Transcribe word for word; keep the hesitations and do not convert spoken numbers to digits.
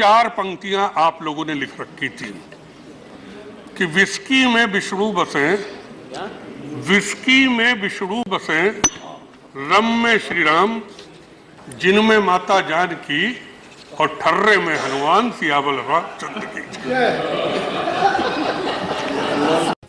चार पंक्तियां आप लोगों ने लिख रखी थी कि विस्की में विष्णु बसे, विस्की में विष्णु बसे, रम में श्री राम, जिनमें माता जानकी, और ठर्रे में हनुमान, सियावल रामचंद्र की।